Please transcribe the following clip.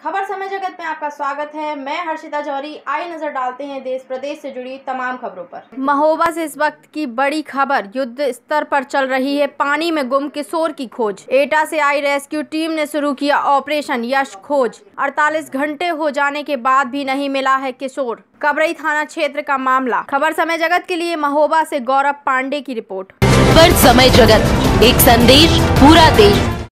खबर समय जगत में आपका स्वागत है। मैं हर्षिता जौहरी। आइए नजर डालते हैं देश प्रदेश से जुड़ी तमाम खबरों पर। महोबा से इस वक्त की बड़ी खबर, युद्ध स्तर पर चल रही है पानी में गुम किशोर की खोज। एटा से आई रेस्क्यू टीम ने शुरू किया ऑपरेशन यश खोज। 48 घंटे हो जाने के बाद भी नहीं मिला है किशोर। कबरई थाना क्षेत्र का मामला। खबर समय जगत के लिए महोबा से गौरव पांडे की रिपोर्ट। खबर समय जगत, एक संदेश पूरा देश।